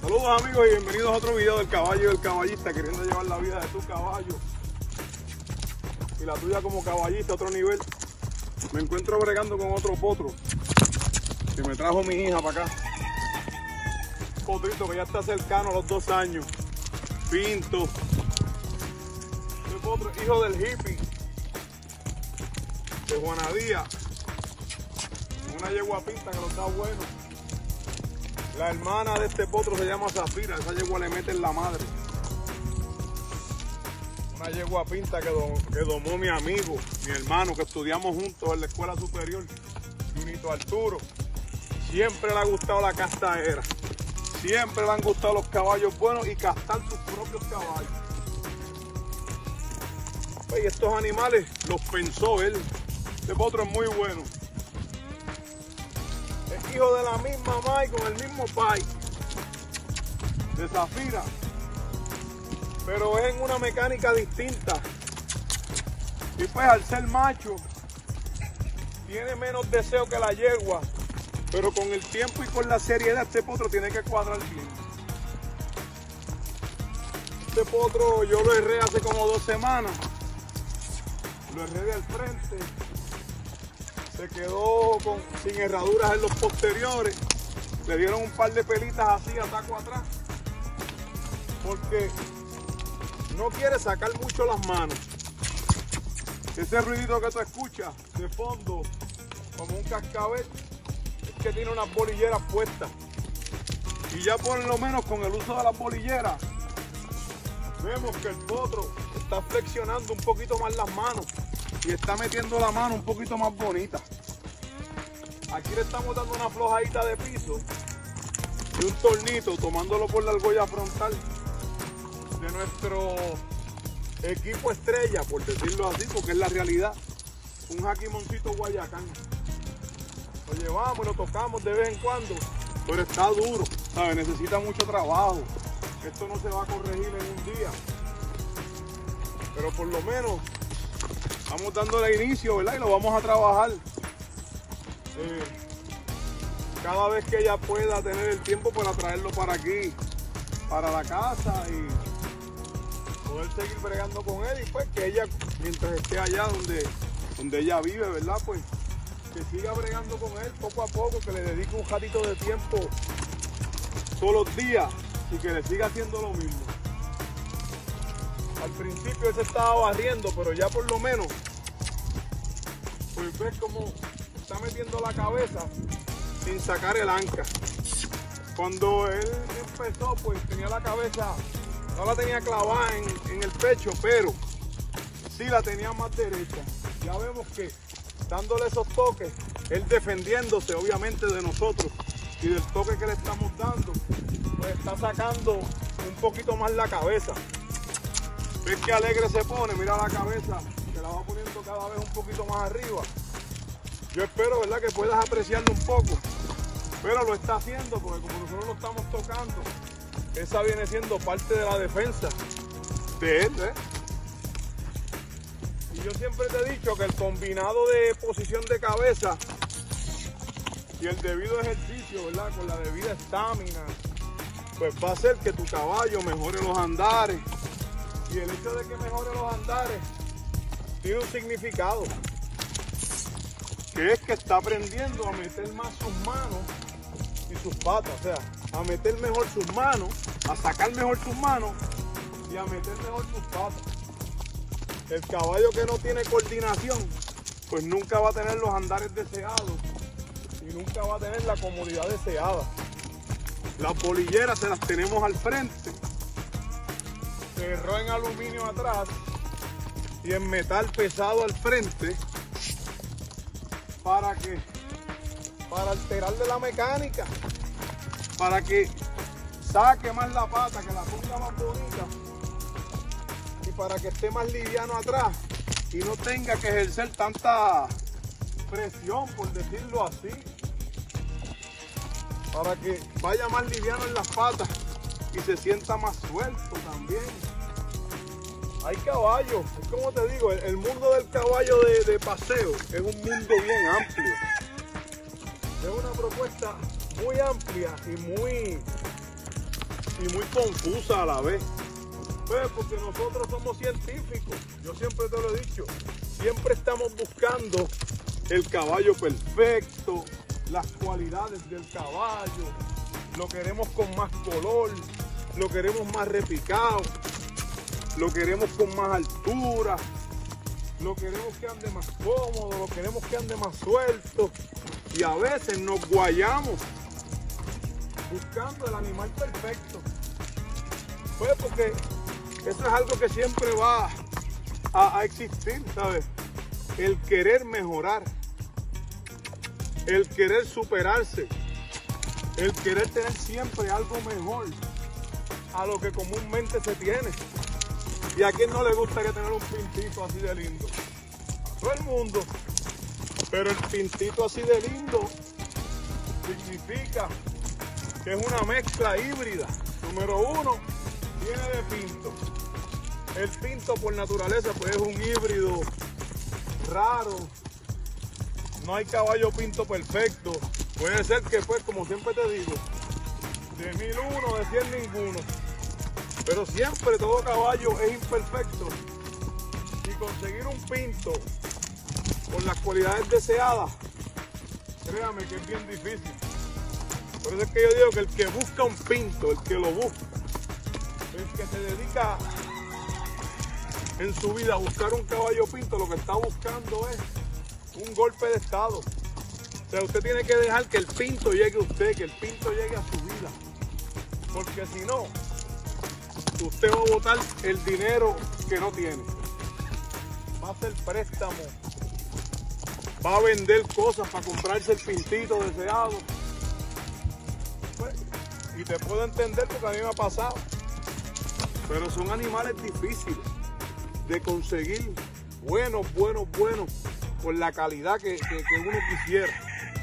Saludos amigos y bienvenidos a otro video del caballo y del caballista, queriendo llevar la vida de tu caballo y la tuya como caballista a otro nivel. Me encuentro bregando con otro potro que me trajo mi hija para acá. Un potrito que ya está cercano a los 2 años. Pinto. Este potro es hijo del hippie de Juanadía. Una yegua pinta que lo está bueno. La hermana de este potro se llama Zafira. Esa yegua le mete en la madre. Una yegua pinta que domó mi amigo, mi hermano, que estudiamos juntos en la escuela superior, Junito Arturo. Siempre le ha gustado la castaera. Siempre le han gustado los caballos buenos y castar sus propios caballos. Y estos animales los pensó él. Este potro es muy bueno. Es hijo de la misma mamá y con el mismo pai, de Zafira, pero es en una mecánica distinta. Y pues al ser macho, tiene menos deseo que la yegua, pero con el tiempo y con la seriedad este potro tiene que cuadrar bien. Este potro yo lo herré hace como 2 semanas. Lo herré de al frente. Se quedó sin herraduras en los posteriores. Le dieron un par de pelitas así a taco atrás. Porque no quiere sacar mucho las manos. Ese ruidito que tú escuchas de fondo, como un cascabel, es que tiene unas bolilleras puestas. Y ya por lo menos con el uso de las bolilleras, vemos que el potro está flexionando un poquito más las manos. Y está metiendo la mano un poquito más bonita. Aquí le estamos dando una flojadita de piso y un tornito, tomándolo por la argolla frontal de nuestro equipo estrella, por decirlo así, porque es la realidad. Un jaquimoncito Guayacán. Lo llevamos y lo tocamos de vez en cuando, pero está duro, ¿sabes? Necesita mucho trabajo. Esto no se va a corregir en un día. Pero por lo menos vamos dándole inicio, ¿verdad? Y lo vamos a trabajar cada vez que ella pueda tener el tiempo para traerlo para aquí, para la casa, y poder seguir bregando con él. Y pues que ella, mientras esté allá donde ella vive, ¿verdad? Pues que siga bregando con él poco a poco, que le dedique un ratito de tiempo todos los días y que le siga haciendo lo mismo. Al principio él se estaba barriendo, pero ya por lo menos, pues ves como está metiendo la cabeza sin sacar el anca. Cuando él empezó, pues tenía la cabeza, no la tenía clavada en el pecho, pero sí la tenía más derecha. Ya vemos que dándole esos toques, él defendiéndose obviamente de nosotros y del toque que le estamos dando, pues está sacando un poquito más la cabeza. Ves que alegre se pone, mira la cabeza, que la va poniendo cada vez un poquito más arriba. Yo espero, ¿verdad?, que puedas apreciarlo un poco, pero lo está haciendo porque como nosotros lo estamos tocando, esa viene siendo parte de la defensa de él, ¿eh? Y yo siempre te he dicho que el combinado de posición de cabeza y el debido ejercicio, ¿verdad?, con la debida estamina, pues va a hacer que tu caballo mejore los andares. Y el hecho de que mejore los andares tiene un significado, que es que está aprendiendo a meter más sus manos y sus patas, o sea, a meter mejor sus manos, a sacar mejor sus manos y a meter mejor sus patas. El caballo que no tiene coordinación, pues nunca va a tener los andares deseados y nunca va a tener la comodidad deseada. Las bolilleras se las tenemos al frente, cerró en aluminio atrás y en metal pesado al frente para alterarle la mecánica, para que saque más la pata, que la ponga más bonita y para que esté más liviano atrás y no tenga que ejercer tanta presión, por decirlo así, para que vaya más liviano en las patas y se sienta más suelto también. Hay caballos, es como te digo, el mundo del caballo de paseo es un mundo bien amplio. Es una propuesta muy amplia y muy y muy confusa a la vez. Pues porque nosotros somos científicos, yo siempre te lo he dicho, siempre estamos buscando el caballo perfecto, las cualidades del caballo, lo queremos con más color, lo queremos más repicado, lo queremos con más altura, lo queremos que ande más cómodo, lo queremos que ande más suelto, y a veces nos guayamos buscando el animal perfecto. Pues porque eso es algo que siempre va a existir, ¿sabes? El querer mejorar, el querer superarse, el querer tener siempre algo mejor a lo que comúnmente se tiene. ¿Y a quién no le gustaría tener un pintito así de lindo? A todo el mundo. Pero el pintito así de lindo significa que es una mezcla híbrida. Número uno, viene de pinto. El pinto por naturaleza pues es un híbrido raro. No hay caballo pinto perfecto. Puede ser que pues, como siempre te digo, de 1001, de 100 ninguno. Pero siempre todo caballo es imperfecto. Y conseguir un pinto con las cualidades deseadas, créame que es bien difícil. Por eso es que yo digo que el que busca un pinto, el que lo busca, el que se dedica en su vida a buscar un caballo pinto, lo que está buscando es un golpe de estado. O sea, usted tiene que dejar que el pinto llegue a usted, que el pinto llegue a su vida. Porque si no, usted va a botar el dinero que no tiene. Va a hacer préstamo. Va a vender cosas para comprarse el pintito deseado. Pues, y te puedo entender porque a mí me ha pasado. Pero son animales difíciles de conseguir, buenos, con la calidad que uno quisiera.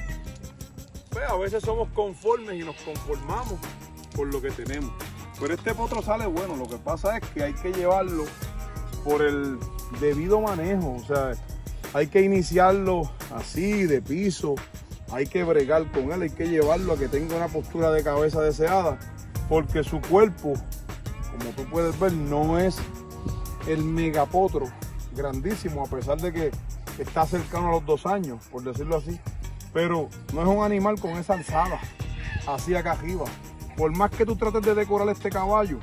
Pues a veces somos conformes y nos conformamos por lo que tenemos. Pero este potro sale bueno, lo que pasa es que hay que llevarlo por el debido manejo, o sea, hay que iniciarlo así, de piso, hay que bregar con él, hay que llevarlo a que tenga una postura de cabeza deseada, porque su cuerpo, como tú puedes ver, no es el megapotro grandísimo, a pesar de que está cercano a los 2 años, por decirlo así, pero no es un animal con esa alzada, así acá arriba. Por más que tú trates de decorar este caballo,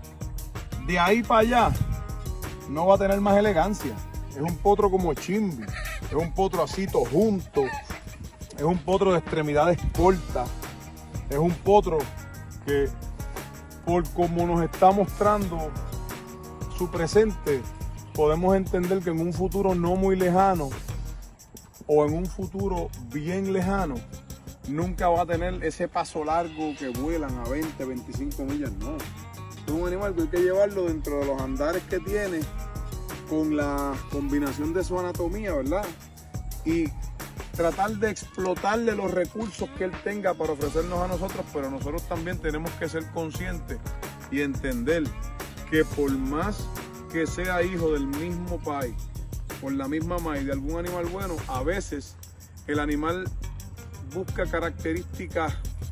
de ahí para allá no va a tener más elegancia. Es un potro como Chimbi, es un potro así todo junto, es un potro de extremidades cortas, es un potro que por como nos está mostrando su presente, podemos entender que en un futuro no muy lejano o en un futuro bien lejano, nunca va a tener ese paso largo que vuelan a 20, 25 millas, no. Es un animal que hay que llevarlo dentro de los andares que tiene, con la combinación de su anatomía, ¿verdad? Y tratar de explotarle los recursos que él tenga para ofrecernos a nosotros, pero nosotros también tenemos que ser conscientes y entender que por más que sea hijo del mismo país, por la misma maíz de algún animal bueno, a veces el animal busca características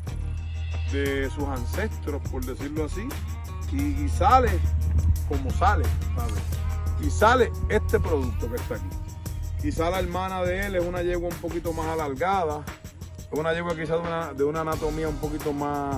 de sus ancestros, por decirlo así, y sale como sale, ¿sabes? Y sale este producto que está aquí. Quizá la hermana de él es una yegua un poquito más alargada, es una yegua quizá de una anatomía un poco más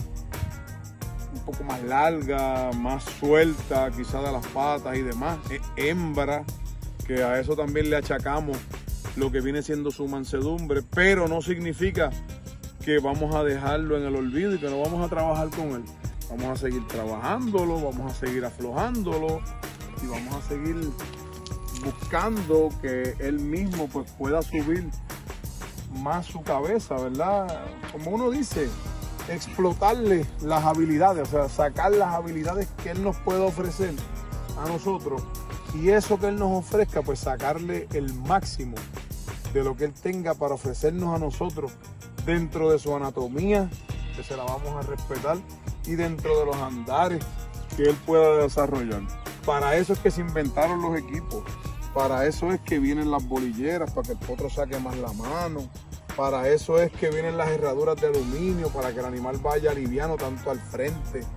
larga, más suelta, quizá de las patas y demás. Es hembra, que a eso también le achacamos lo que viene siendo su mansedumbre, pero no significa que vamos a dejarlo en el olvido y que no vamos a trabajar con él. Vamos a seguir trabajándolo, vamos a seguir aflojándolo y vamos a seguir buscando que él mismo pues pueda subir más su cabeza, ¿verdad? Como uno dice, explotarle las habilidades, o sea, sacar las habilidades que él nos puede ofrecer a nosotros, y eso que él nos ofrezca, pues sacarle el máximo de lo que él tenga para ofrecernos a nosotros dentro de su anatomía, que se la vamos a respetar, y dentro de los andares que él pueda desarrollar. Para eso es que se inventaron los equipos, para eso es que vienen las bolilleras, para que el potro saque más la mano, para eso es que vienen las herraduras de aluminio, para que el animal vaya liviano tanto al frente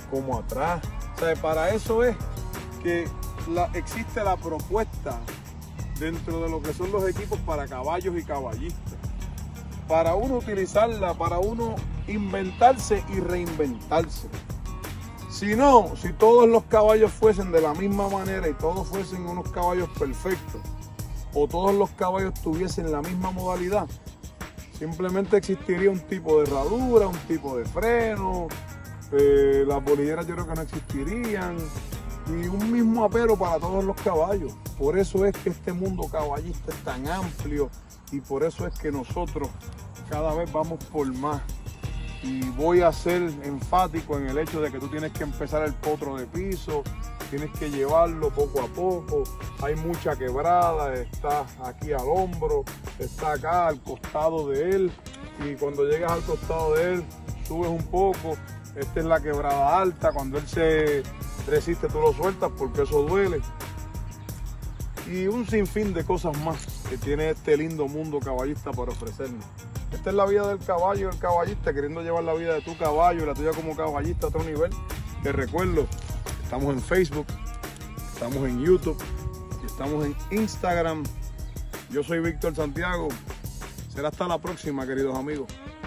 como atrás. O sea, para eso es que existe la propuesta dentro de lo que son los equipos para caballos y caballistas. Para uno utilizarla, para uno inventarse y reinventarse. Si no, si todos los caballos fuesen de la misma manera y todos fuesen unos caballos perfectos, o todos los caballos tuviesen la misma modalidad, simplemente existiría un tipo de herradura, un tipo de freno, las bolilleras yo creo que no existirían, y un mismo apero para todos los caballos. Por eso es que este mundo caballista es tan amplio y por eso es que nosotros cada vez vamos por más. Y voy a ser enfático en el hecho de que tú tienes que empezar el potro de piso, tienes que llevarlo poco a poco. Hay mucha quebrada, está aquí al hombro, está acá al costado de él, y cuando llegas al costado de él subes un poco. Esta es la quebrada alta, cuando él se resiste tú lo sueltas porque eso duele. Y un sinfín de cosas más que tiene este lindo mundo caballista para ofrecernos. Esta es la vida del caballo y el caballista, queriendo llevar la vida de tu caballo y la tuya como caballista a otro nivel. Te recuerdo, estamos en Facebook, estamos en YouTube y estamos en Instagram. Yo soy Víctor Santiago. Será hasta la próxima, queridos amigos.